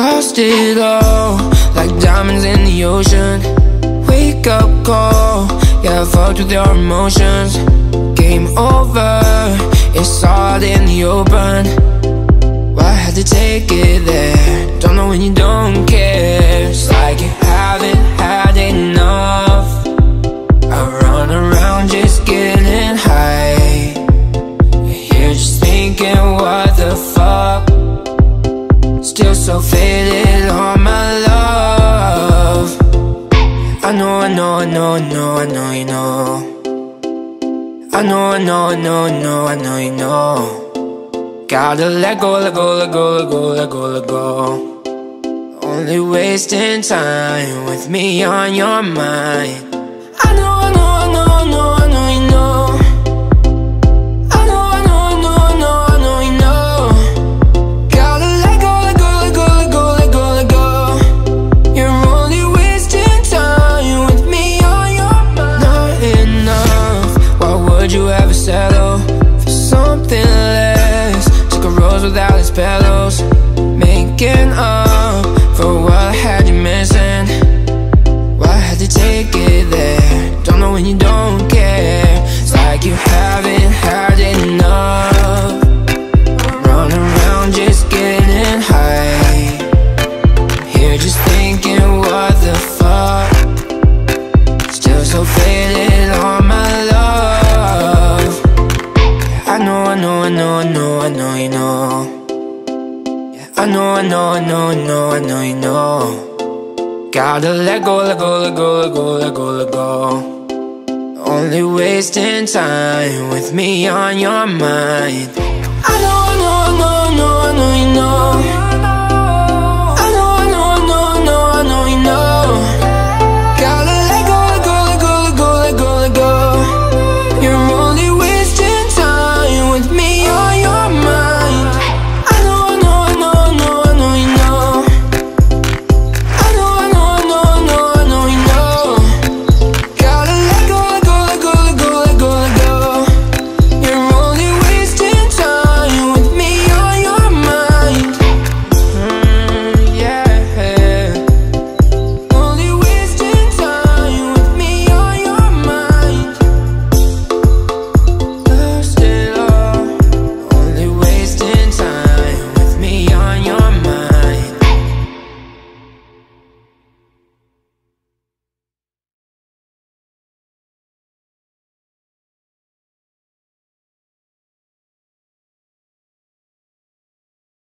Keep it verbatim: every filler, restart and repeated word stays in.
Lost it all, like diamonds in the ocean. Wake up call, yeah, I fucked with your emotions. Game over, it's all in the open. Why had to take it there? Don't know when you don't care. It's like you haven't had enough. I run around just getting high. You're just thinking, what the fuck? Still so faded on my love. I know, I know, I know, I know, I know you know. I know, I know, I know, I know, I know you know. Gotta let go, let go, let go, let go, let go, let go. Only wasting time with me on your mind. I know, I know, I know, I know, I know you know. I know, I know, I know, I know, I know you know. Gotta let go, let go, let go, let go, let go, let go. You're only wasting time with me on your mind. Not enough. Why would you ever settle for something less? Took a rose without its petals, making up for what I had you missing. Why had to take it there? Don't know when you don't care. It's like you haven't had enough. Run around just getting high. Here just thinking, what the fuck? Still so faded on my love. I know, I know, I know, I know, I know you know. I know, I know, I know, I know, I know you know. Gotta let go, let go, let go, let go, let go, let go. Only wasting time with me on your mind.